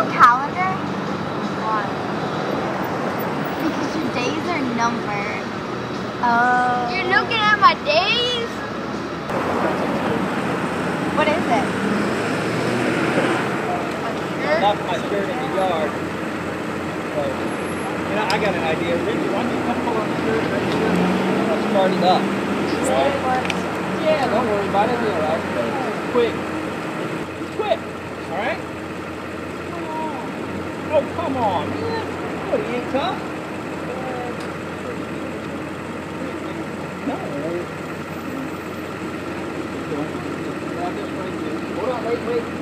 a calendar? Why? Because your days are numbered. Oh. You're looking at my days? What is it? Left my shirt in the yard. So, you know, I got an idea. Ricky, why don't you come pull on the shirt right here? I'll start it up. Right? Yeah, don't worry about it. It'll be all right. It's quick. It's quick. All right? Come on. Oh, come on, man. What, he ain't tough? No. Grab this right here. Hold on, wait.